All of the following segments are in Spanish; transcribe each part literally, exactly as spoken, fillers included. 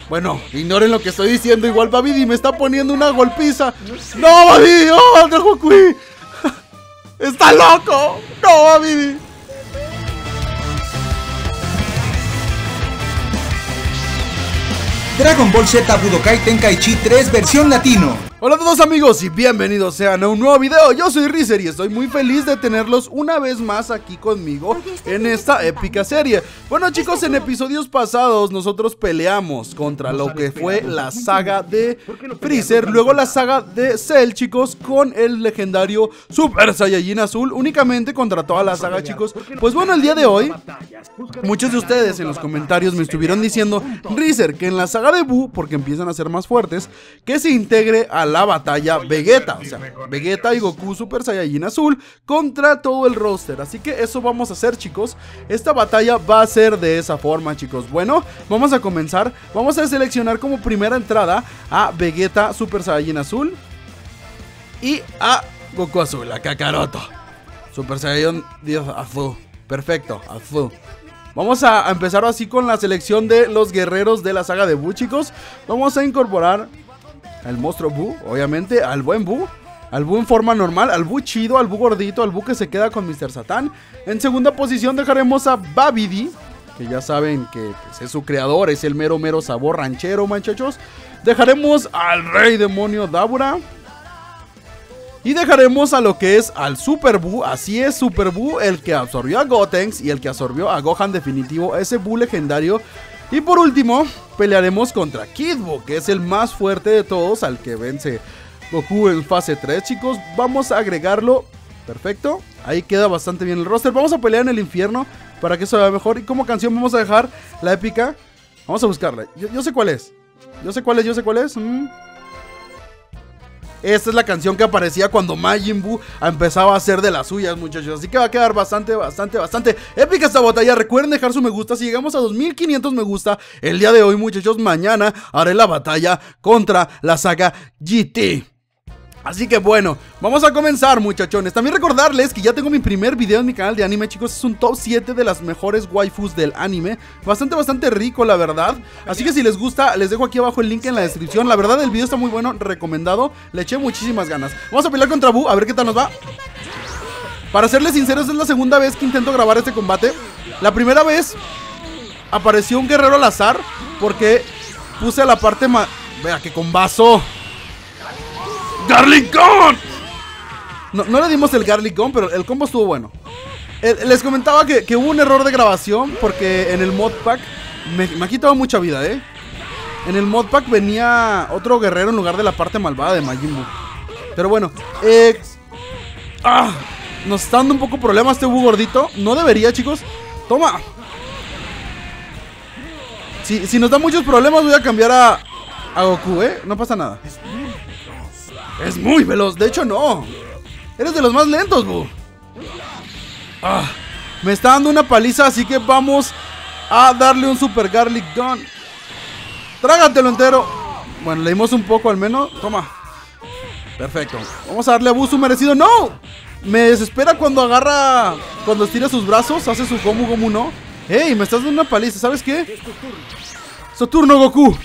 Bueno, ignoren lo que estoy diciendo. Igual Babidi me está poniendo una golpiza. ¡No, Babidi! ¡Oh, Dragon Queen! ¡Está loco! ¡No, Babidi! Dragon Ball Z Budokai Tenkaichi tres versión latino. Hola a todos amigos y bienvenidos sean a un nuevo video. Yo soy Rizer y estoy muy feliz de tenerlos una vez más aquí conmigo en esta épica serie. Bueno chicos, en episodios pasados nosotros peleamos contra lo que fue la saga de Freezer, luego la saga de Cell, chicos, con el legendario Super Saiyajin Azul, únicamente contra toda la saga, chicos. Pues bueno, el día de hoy muchos de ustedes en los comentarios me estuvieron diciendo, Rizer, que en la saga de Buu, porque empiezan a ser más fuertes, que se integre a la batalla Vegeta, o sea, Vegeta y Goku Super Saiyajin Azul contra todo el roster. Así que eso vamos a hacer, chicos. Esta batalla va a ser de esa forma, chicos. Bueno, vamos a comenzar. Vamos a seleccionar como primera entrada a Vegeta Super Saiyajin Azul y a Goku Azul, a Kakaroto Super Saiyajin Azul. Perfecto, azul. Vamos a empezar así con la selección de los guerreros de la saga de Buu, chicos. Vamos a incorporar al monstruo Buu, obviamente, al buen Buu, al Buu en forma normal, al Buu chido, al Buu gordito, al Buu que se queda con mister Satan. En segunda posición dejaremos a Babidi, que ya saben que pues, es su creador, es el mero mero sabor ranchero, muchachos. Dejaremos al Rey Demonio Dabura. Y dejaremos a lo que es al Super Buu, así es, Super Buu, el que absorbió a Gotenks y el que absorbió a Gohan definitivo, ese Buu legendario. Y por último, pelearemos contra Kid Buu, que es el más fuerte de todos, al que vence Goku en fase tres, chicos. Vamos a agregarlo, perfecto, ahí queda bastante bien el roster. Vamos a pelear en el infierno para que eso vea mejor. Y como canción vamos a dejar la épica, vamos a buscarla, yo, yo sé cuál es, yo sé cuál es, yo sé cuál es, mm. Esta es la canción que aparecía cuando Majin Buu empezaba a hacer de las suyas, muchachos. Así que va a quedar bastante, bastante, bastante épica esta batalla. Recuerden dejar su me gusta. Si llegamos a dos mil quinientos me gusta el día de hoy, muchachos, mañana haré la batalla contra la saga G T. Así que bueno, vamos a comenzar, muchachones. También recordarles que ya tengo mi primer video en mi canal de anime, chicos. Es un top siete de las mejores waifus del anime. Bastante, bastante rico, la verdad. Así que si les gusta, les dejo aquí abajo el link en la descripción. La verdad, el video está muy bueno, recomendado. Le eché muchísimas ganas. Vamos a pelear contra Buu, a ver qué tal nos va. Para serles sinceros, es la segunda vez que intento grabar este combate. La primera vez apareció un guerrero al azar, porque puse la parte ma... Vea, que combazo. ¡Garlic Gun! No, no le dimos el Garlic Gun, pero el combo estuvo bueno. eh, Les comentaba que, que hubo un error de grabación, porque en el modpack me, me ha quitado mucha vida, ¿eh? En el modpack venía otro guerrero en lugar de la parte malvada de Majin Buu. Pero bueno, eh, ah, nos está dando un poco problema este Buu gordito. No debería, chicos. Toma. Si, si nos da muchos problemas voy a cambiar a, a Goku, ¿eh? No pasa nada. Es muy veloz, de hecho no. Eres de los más lentos, Buu. Ah, me está dando una paliza, así que vamos a darle un Super Garlic Gun. Trágatelo entero. Bueno, le dimos un poco al menos. Toma. Perfecto. Vamos a darle a Buu su merecido. ¡No! Me desespera cuando agarra, cuando estira sus brazos, hace su Gomu Gomu no. ¡Ey! Me estás dando una paliza, ¿sabes qué? Es tu turno, Goku.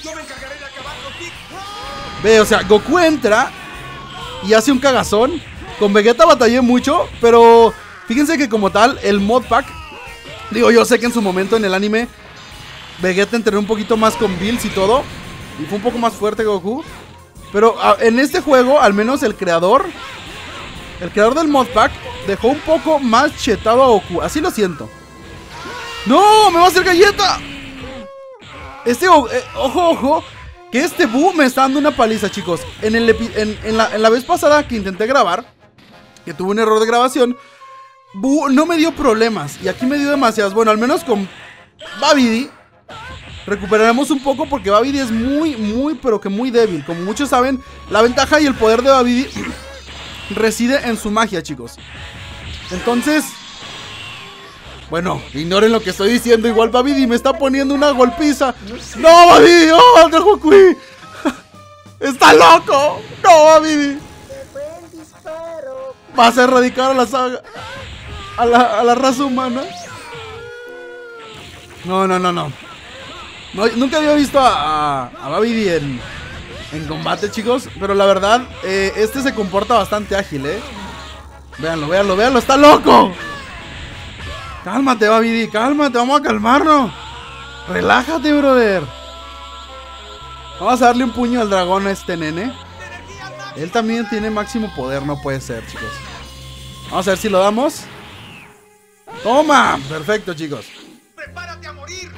Ve, o sea, Goku entra y hace un cagazón. Con Vegeta batallé mucho, pero fíjense que como tal, el modpack, digo, yo sé que en su momento en el anime Vegeta entrenó un poquito más con Bills y todo, y fue un poco más fuerte que Goku. Pero a, en este juego, al menos el creador El creador del modpack dejó un poco más chetado a Goku, así lo siento. ¡No! ¡Me va a hacer galleta! Este, eh, ojo, ojo, que este Buu me está dando una paliza, chicos. En, el en, en, la, en la vez pasada que intenté grabar, que tuve un error de grabación, Buu no me dio problemas, y aquí me dio demasiadas. Bueno, al menos con Babidi recuperaremos un poco, porque Babidi es muy, muy, pero que muy débil. Como muchos saben, la ventaja y el poder de Babidi reside en su magia, chicos. Entonces, bueno, ignoren lo que estoy diciendo. Igual Babidi me está poniendo una golpiza. ¡No, Babidi! ¡Oh, Dragon Queen! ¡Está loco! ¡No, Babidi! ¿Vas a erradicar a la saga? A la, a la raza humana. No, no, no, no. No, nunca había visto a, a, a Babidi en, en combate, chicos. Pero la verdad, eh, este se comporta bastante ágil, eh. Véanlo, véanlo, véanlo, está loco. Cálmate, Babidi, cálmate, vamos a calmarnos. Relájate, brother. Vamos a darle un puño al dragón a este nene. Él también tiene máximo poder, no puede ser, chicos. Vamos a ver si lo damos. ¡Toma! Perfecto, chicos. ¡Prepárate a morir!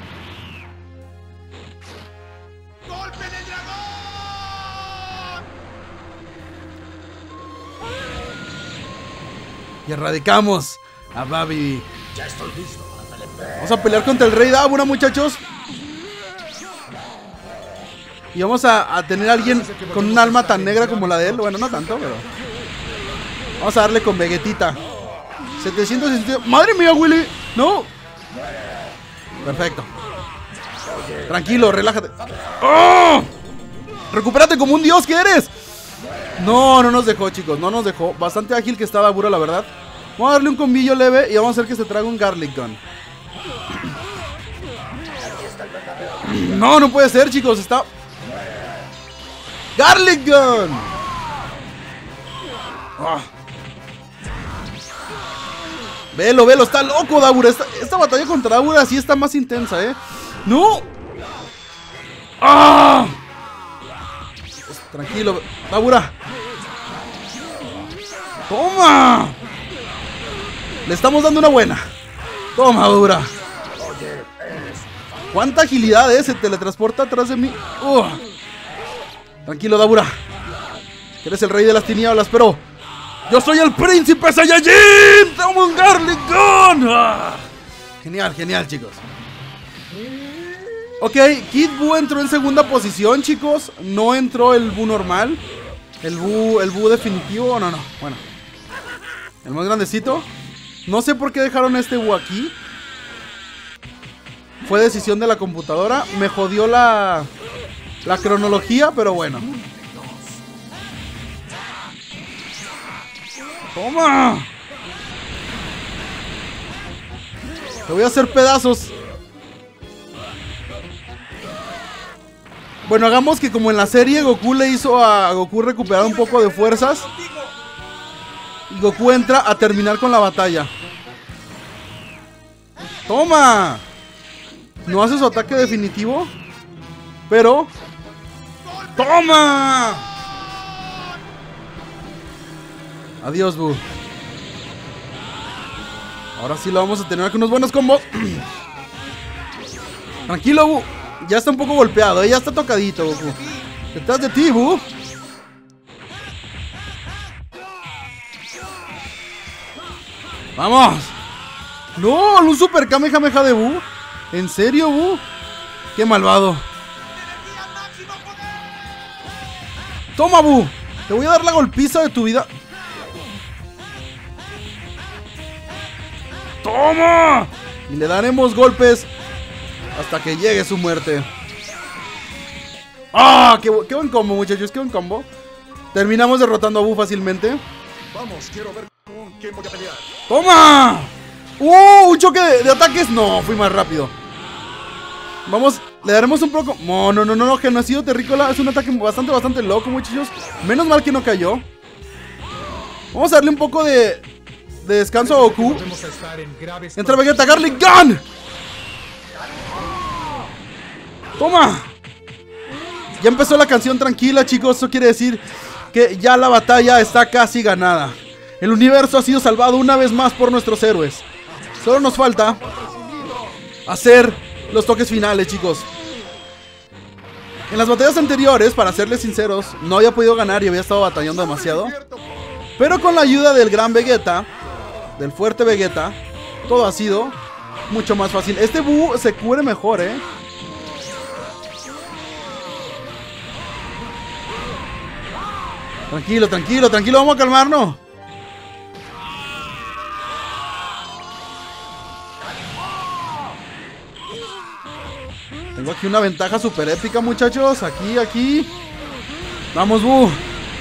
¡Golpe del dragón! Y erradicamos a Babidi. Ya estoy listo. Vamos a pelear contra el rey Dabura, muchachos. Y vamos a, a tener a alguien con un alma tan negra como la de él. Bueno, no tanto, pero vamos a darle con Vegetita. setecientos sesenta. ¡Madre mía, Willy! ¡No! Perfecto. Tranquilo, relájate. ¡Oh! ¡Recupérate como un dios que eres! No, no nos dejó, chicos. No nos dejó. Bastante ágil que está Dabura, la verdad. Vamos a darle un combillo leve y vamos a hacer que se traga un Garlic Gun. No, no puede ser, chicos. Está... ¡Garlic Gun! Oh. Velo, velo, está loco Dabura. Esta, esta batalla contra Dabura sí está más intensa, ¿eh? ¡No! ¡Ah! Tranquilo, Dabura. ¡Toma! Le estamos dando una buena. Toma, Dabura. ¿Cuánta agilidad, eh? Se teletransporta atrás de mí. Uh. Tranquilo, Dabura. Eres el rey de las tinieblas, pero yo soy el príncipe Saiyajin. ¡Toma un Garlic Gun! Ah. Genial, genial, chicos. Ok, Kid Buu entró en segunda posición, chicos. No entró el Buu normal. El Buu, el Buu definitivo, no, no, bueno. El más grandecito. No sé por qué dejaron a este Buu aquí. Fue decisión de la computadora. Me jodió la, la cronología, pero bueno. ¡Toma! Te voy a hacer pedazos. Bueno, hagamos que como en la serie Goku le hizo a Goku recuperar un poco de fuerzas. Y Goku entra a terminar con la batalla. ¡Toma! No hace su ataque definitivo, pero... ¡Toma! Adiós, Buu. Ahora sí lo vamos a tener con unos buenos combos. Tranquilo, Buu. Ya está un poco golpeado, ¿eh? Ya está tocadito, Goku. Detrás de ti, Buu. ¡Vamos! ¡No! ¡Un super Kamehameha de Buu! ¿En serio, Buu? ¡Qué malvado! ¡Toma, Buu! Te voy a dar la golpiza de tu vida. ¡Toma! Y le daremos golpes hasta que llegue su muerte. ¡Ah! ¡Qué, qué buen combo, muchachos! ¡Qué buen combo! Terminamos derrotando a Buu fácilmente. Vamos, quiero ver con quién voy a pelear. ¡Toma! ¡Uh! ¿Un choque de, de ataques? No, fui más rápido. Vamos, le daremos un poco... No, no, no, no, genocidio terrícola. Es un ataque bastante, bastante loco, muchachos. Menos mal que no cayó. Vamos a darle un poco de... de descanso a Goku. Entra Vegeta, Garlic Gun. ¡Toma! Ya empezó la canción tranquila, chicos. Eso quiere decir que ya la batalla está casi ganada. El universo ha sido salvado una vez más por nuestros héroes. Solo nos falta hacer los toques finales, chicos. En las batallas anteriores, para serles sinceros, no había podido ganar y había estado batallando demasiado. Pero con la ayuda del gran Vegeta, del fuerte Vegeta, todo ha sido mucho más fácil. Este Buu se cubre mejor, eh. Tranquilo, tranquilo, tranquilo, vamos a calmarnos. Tengo aquí una ventaja súper épica, muchachos. Aquí, aquí. Vamos, Buu.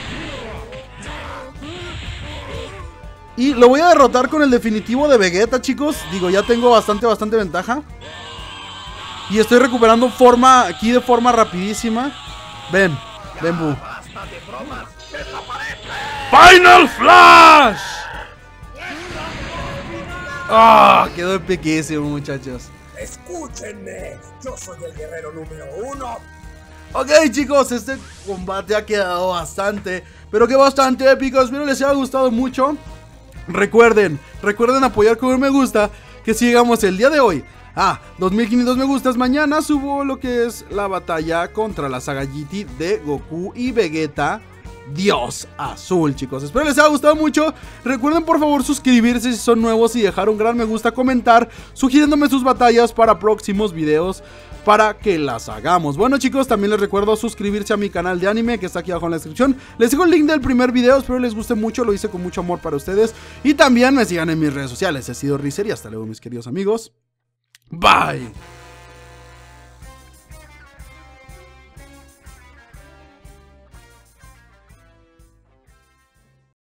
Y lo voy a derrotar con el definitivo de Vegeta, chicos. Digo, ya tengo bastante, bastante ventaja. Y estoy recuperando forma aquí de forma rapidísima. Ven, ven, Bu. ¡Final Flash! ¡Ah! Oh, quedó epiquísimo, muchachos. Escúchenme, yo soy el guerrero número uno. Ok, chicos, este combate ha quedado bastante, pero que bastante épico. Espero les haya gustado mucho. Recuerden, recuerden apoyar con un me gusta, que si llegamos el día de hoy a dos mil quinientos me gustas, mañana subo lo que es la batalla contra la saga G T de Goku y Vegeta Dios Azul, chicos. Espero les haya gustado mucho. Recuerden por favor suscribirse si son nuevos y dejar un gran me gusta, comentar, sugiriéndome sus batallas para próximos videos para que las hagamos. Bueno, chicos, también les recuerdo suscribirse a mi canal de anime que está aquí abajo en la descripción. Les dejo el link del primer video, espero les guste mucho, lo hice con mucho amor para ustedes. Y también me sigan en mis redes sociales. He sido Rizer y hasta luego, mis queridos amigos. Bye.